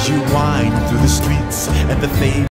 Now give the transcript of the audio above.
as you wind through the streets and the fade